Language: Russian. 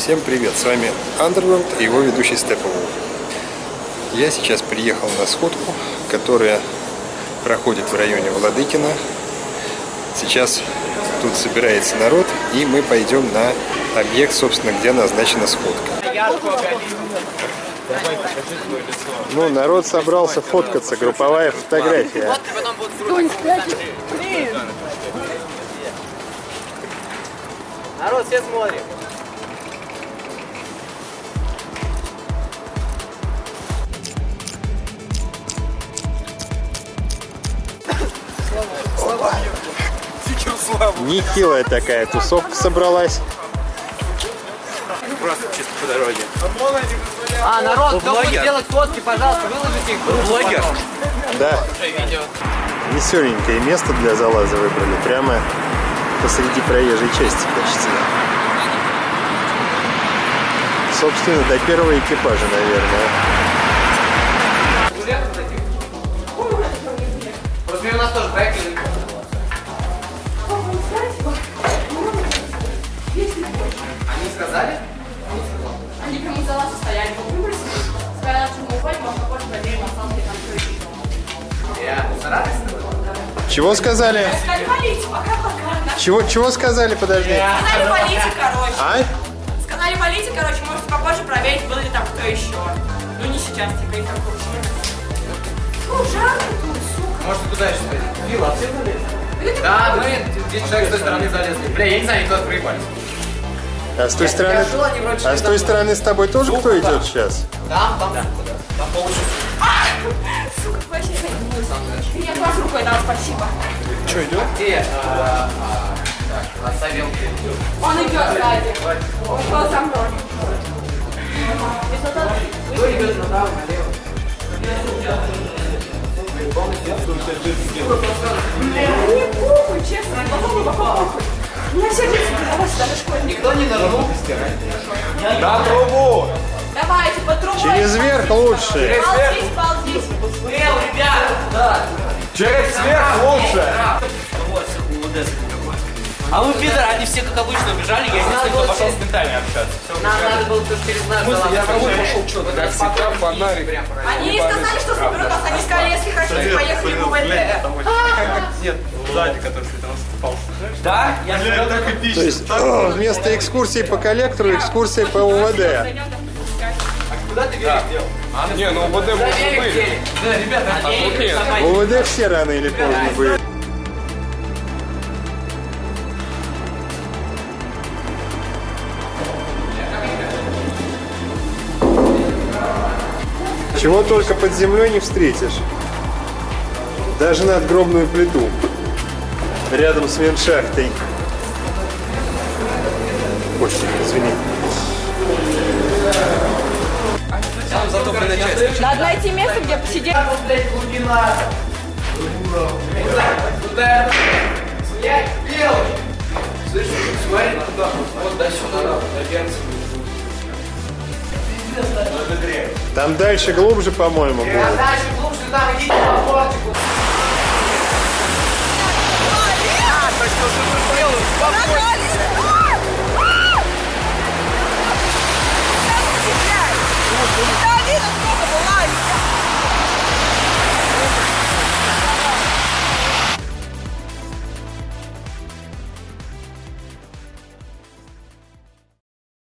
Всем привет, с вами Underworld и его ведущий Степовый. Я сейчас приехал на сходку, которая проходит в районе Владыкина. Сейчас тут собирается народ, и мы пойдем на объект, собственно, где назначена сходка. Ну, народ собрался фоткаться, групповая фотография. Народ, все смотрим. Нехилая такая тусовка собралась. Просто чисто по дороге. Народ, кто будет делать фотки, пожалуйста, выложите их. Блогер. Да. Веселенькое место для залаза выбрали. Прямо посреди проезжей части почти. Собственно, до первого экипажа, наверное. Просто у нас тоже проехали. Они сказали? Они прямо за нас стояли, выбросили. Сказали, что мы уходим, а попозже проверим, остался ли там кто-то. Я стараюсь. Чего сказали? Сказали, полите, пока-пока. Чего сказали, подожди? Сказали, полите, короче. А? Сказали, полите, короче, можете попозже проверить, был ли там кто еще. Ну не сейчас, типа, и такого. Фу, жарко тут, сука. Может, куда еще сходить? Вилла, все залезли? Да, мы 10 человек с той стороны залезли. Бля, я не знаю, никто приебали. А с той стороны, с тобой тоже кто идет сейчас? Там получится. Сука, вообще не будет. Меня класс рукой дал, спасибо. Что, идет? Где? Савелки. Он идет сзади. Он шел за мной. Кто идет направо, налево? Мне похуй, честно, похуй. Меня все дети задавались даже школьники. Никто не нырнул? На трубу! Давайте, по трубой. Через верх лучше. Ползите. Смело, ребята! Да. Через верх лучше! А вы, пидоры, они все как обычно убежали, я единственный, кто пошел с ментами общаться. Нам надо было тоже через нас. Я тобой пошел, что ты, как всегда, фонарик. Они не сказали, что заберут нас, они сказали, если хотите, поехали в УВД. Нет, сзади, который с этого спал. Да? Я же То есть вместо экскурсии по коллектору, экскурсия по УВД. Куда ты велик делал? Не, ну УВД может быть. Да, ребята, В УВД все рано или поздно были. Чего только под землей не встретишь. Даже надгробную плиту. Рядом с веншахтой. Ой, извини. Надо найти место, где посидеть. глубина. Туда. Снять белый. Слышишь, смотри туда. Вот до сюда. Там дальше глубже, по-моему, было. Дальше глубже там идите по бортику. Спокойно!